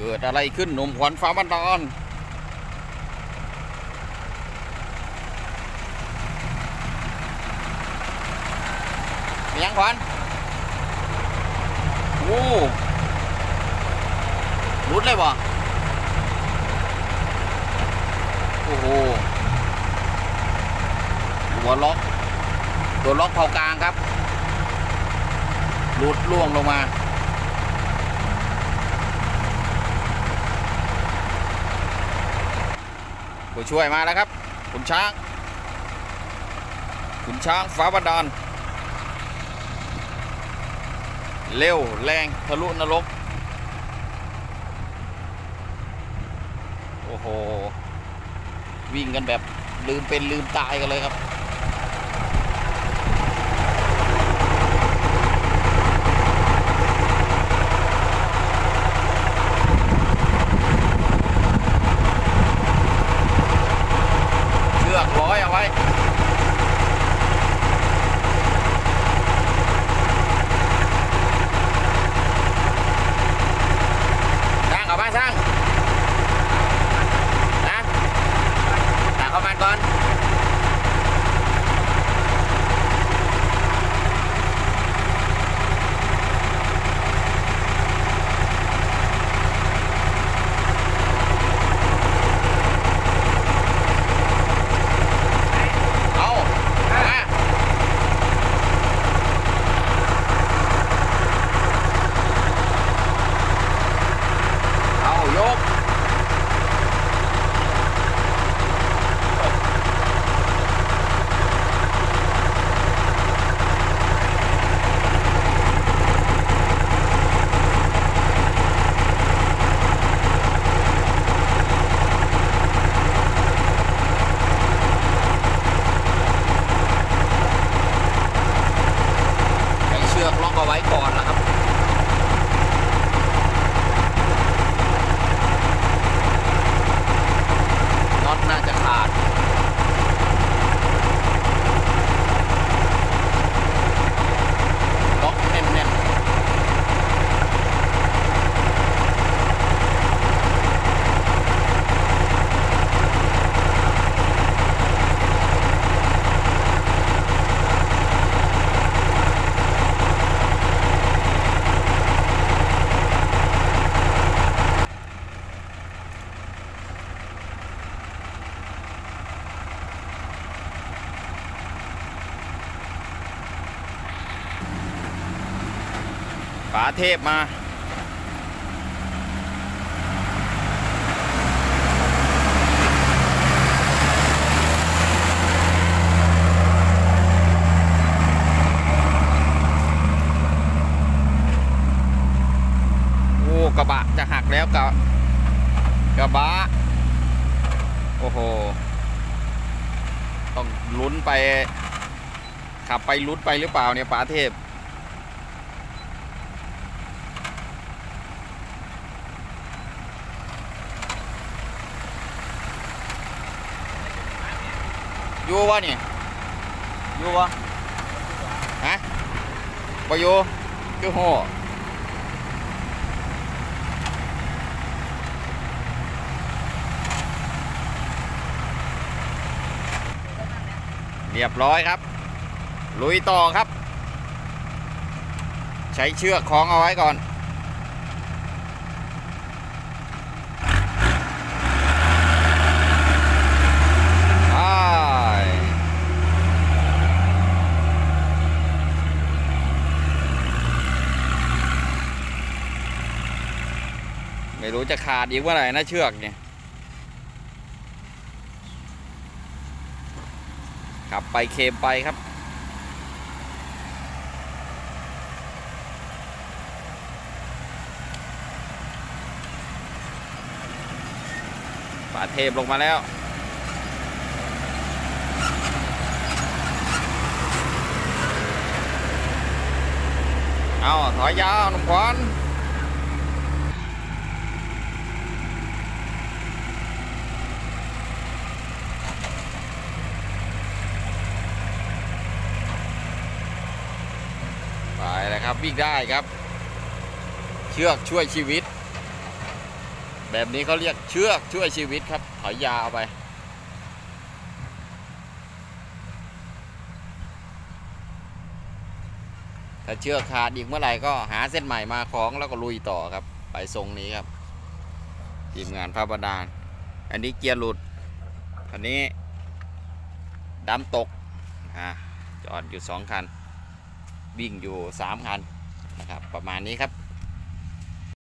กิดอะไรขึ้นหนุ่มขวัญฟ้าบันดาลมียังขวัญโอ้รุดเลยวะโอ้โหตัวล็อกเผากลางครับรุดล่วงลงมาผู้ช่วยมาแล้วครับคุณช้างฟ้าบันดาลเร็วแรงทะลุนรกโอ้โหวิ่งกันแบบลืมเป็นลืมตายกันเลยครับเชือกร้อยเอาไว้สร้างนะตักเข้ามาก่อนเอาไว้ก่อนนะครับน็อตน่าจะขาดล็อกแน่นๆป๋าเทพมาโอ้กระบะจะหักแล้วกระบะโอ้โหต้องลุ้นไปขับไปลุ้นไปหรือเปล่าเนี่ยป๋าเทพอยู่วะเนี่ยอยู่วะฮะไปอยู่คือโหเรียบร้อยครับลุยต่อครับใช้เชือกคล้องเอาไว้ก่อนไม่รู้จะขาดอีกเมื่อไหร่นะเชือกเนี่ยขับไปเคมไปครับป๋าเทพลงมาแล้วเอาถอยยาวหนุ่มขวัญไปเลยครับวิ่งได้ครับเชือกช่วยชีวิตแบบนี้เขาเรียกเชือกช่วยชีวิตครับถอยยาวไปถ้าเชือกขาดอีกเมื่อไหร่ก็หาเส้นใหม่มาคล้องแล้วก็ลุยต่อครับไปทรงนี้ครับทีมงานพระประดานอันนี้เกียร์หลุดอันนี้ดำตกจอดอยู่2 คันวิ่งอยู่3 คันนะครับประมาณนี้ครับ